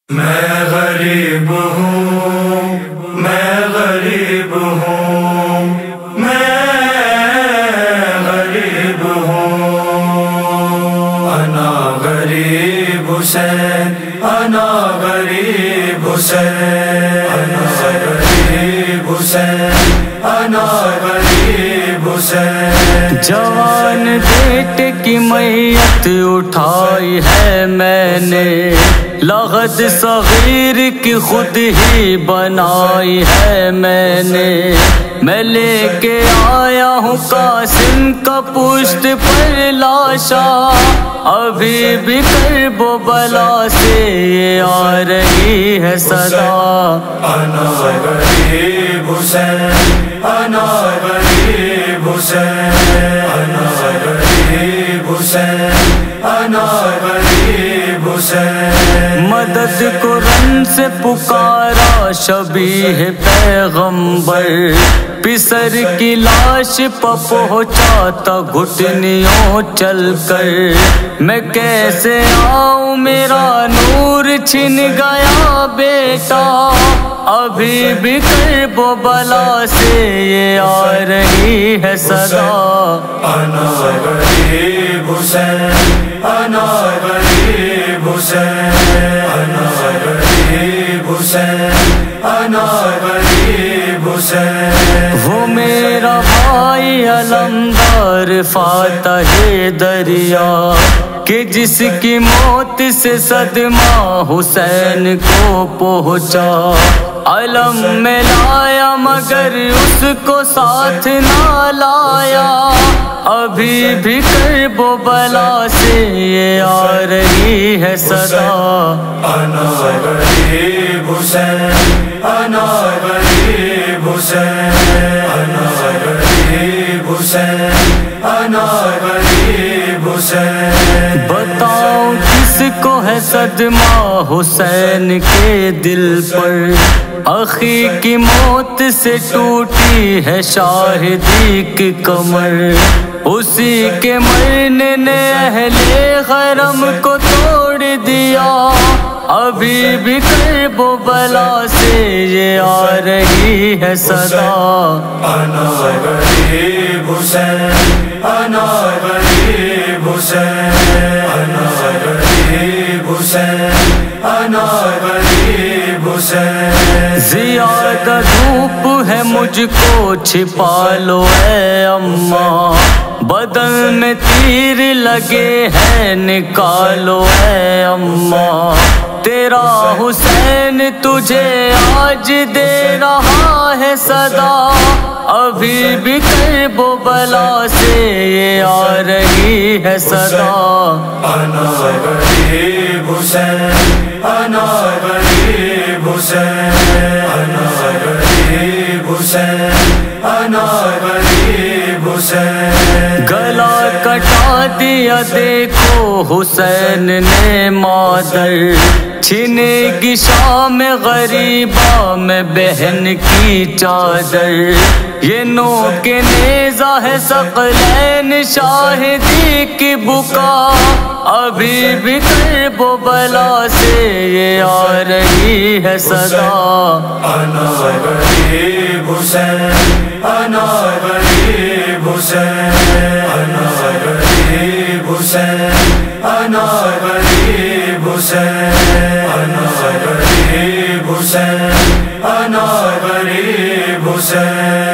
میں غریب ہوں، میں غریب ہوں، میں غریب ہوں، انا غریب حسین، انا غریب حسین، انا غریب حسین، انا غریب حسین۔ جوان بیٹے کی میت اٹھائی ہے میں نے، لغت صغیر کی خود ہی بنائی ہے میں نے، میں لے کے آیا ہوں قاسم کا پشت پر لاشا، ابھی بھی کرب و بلا سے یہ آ رہی ہے صدا۔ انا غریب حسین، انا غریب حسین، انا غریب حسین، انا غریب حسین۔ مدد کو رن سے پکارا شبیہ پیغمبر، پسر کی لاش پہ پہنچا تھا گھٹنیوں چل کر، میں کیسے آؤں میرا نور چھن گیا بیٹا، ابھی بھی کرب و بلا سے یہ آ رہی ہے صدا۔ انا غریب حسین، انا غریب حسین، انا غریب حسین، انا غریب حسین۔ وہ میرا بھائی علمدار فاتح دریا کہ جس کی موت سے صدمہ حسین کو پہنچا، علم میں لایا مگر اس کو ساتھ نہ لایا، ابھی بھی کرب و بلا سے یہ آ رہی ہے صدا۔ انا غریب حسین، انا غریب حسین، انا غریب حسین، انا غریب حسین۔ بتاؤ کس کو ہے صدمہ حسین کے دل پر، اخی کی موت سے ٹوٹی ہے شاہدی کی کمر، اسی کے مرنے نے اہل حرم کو توڑ دیا، ابھی بھی کرب و بلا سے یہ آ رہی ہے صدا۔ انا غریب حسین، انا غریب حسین، انا غریب حسین، انا غریب حسین۔ زیادہ دھوپ ہے مجھ کو چھپا لو اے اماں، بدن میں تیر لگے ہیں نکالو اے اماں، تیرا حسین تجھے آج دے رہا ہے صدا، ابھی بھی کرب و بلا سے یہ آ رہی ہے صدا۔ انا غریب حسین، انا غریب حسین، انا غریب حسین، انا غریب حسین۔ گلا کٹا دیا دیکھو حسین نے مادر، چھنے گی شام غریبہ میں بہن کی چادر، یہ نوک نیزہ ہے ثقلین شاہدی کی بکا، ابھی بھی کرب و بلا سے یہ آ رہی ہے صدا۔ انا غریب حسین، انا غریب حسین، انا غریب حسین، انا غریب حسین، انا غریب حسین، انا غریب حسین۔